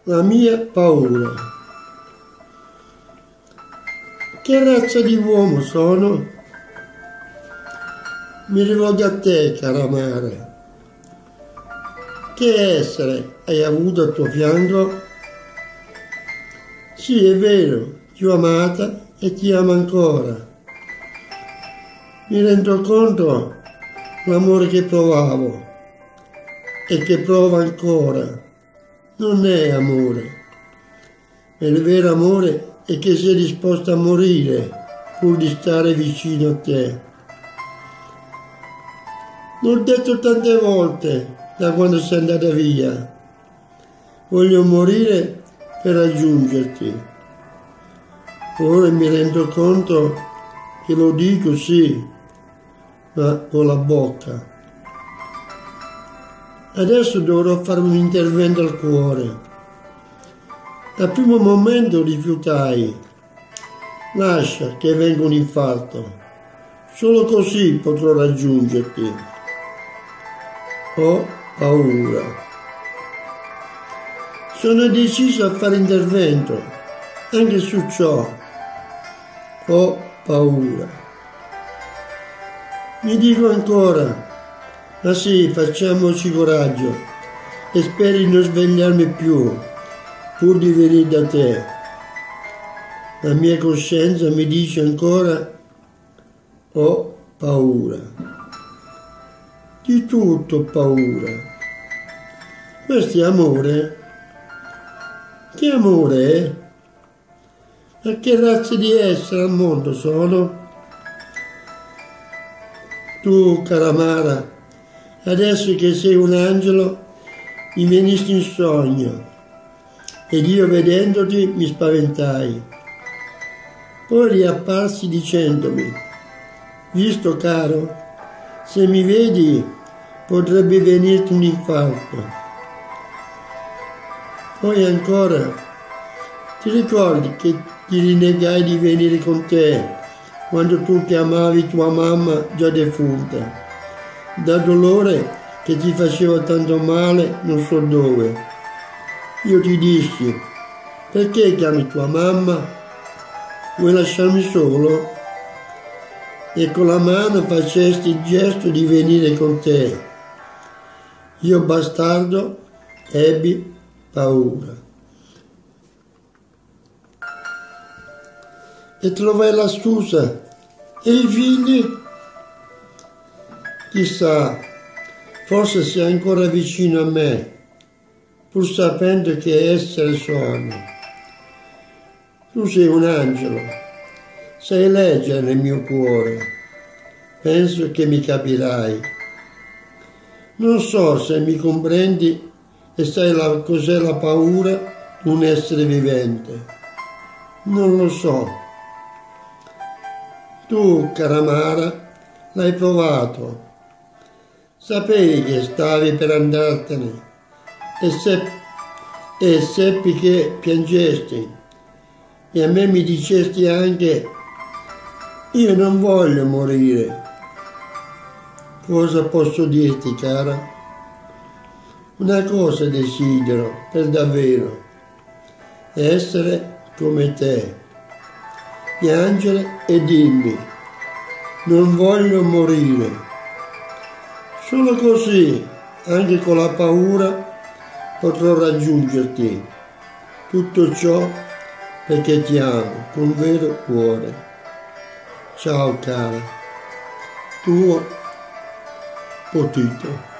la mia paura. Che razza di uomo sono? Mi rivolgo a te, cara Mara. Che essere hai avuto al tuo fianco? Sì, è vero, ti ho amata e ti amo ancora. Mi rendo conto l'amore che provavo e che provo ancora. Non è amore. E il vero amore è che sei disposta a morire pur di stare vicino a te. L'ho detto tante volte da quando sei andata via. Voglio morire per raggiungerti. Ora mi rendo conto che lo dico sì, ma con la bocca. Adesso dovrò fare un intervento al cuore. Al primo momento rifiutai. Lascia che venga un infarto. Solo così potrò raggiungerti. Ho paura. Sono deciso a fare intervento, anche su ciò. Ho paura. Mi dico ancora, ma sì, facciamoci coraggio e spero di non svegliarmi più, pur di venire da te. La mia coscienza mi dice ancora, ho paura. Di tutto ho paura. Questo è amore? Che amore è? Ma che razza di essere al mondo sono? Tu, cara Mara, adesso che sei un angelo, mi venisti in sogno ed io vedendoti mi spaventai. Poi riapparsi dicendomi, visto caro, se mi vedi potrebbe venirti un infarto. Poi ancora, ti ricordi che ti rinnegai di venire con te quando tu chiamavi tua mamma già defunta, da dolore che ti faceva tanto male non so dove. Io ti dissi, perché chiami tua mamma? Vuoi lasciarmi solo? E con la mano facesti il gesto di venire con te. Io bastardo ebbi paura. E trovai la scusa. E i figli? Chissà, forse sei ancora vicino a me, pur sapendo che essere sono. Tu sei un angelo, sai leggere nel mio cuore, penso che mi capirai. Non so se mi comprendi e sai cos'è la paura di un essere vivente. Non lo so. Tu, cara Mara, l'hai provato. Sapevi che stavi per andartene e seppi che piangesti. E a me mi dicesti anche, io non voglio morire. Cosa posso dirti, cara? Una cosa desidero per davvero, essere come te. Piangere e dimmi, non voglio morire. Solo così, anche con la paura, potrò raggiungerti. Tutto ciò perché ti amo con vero cuore. Ciao cara, tuo Potito.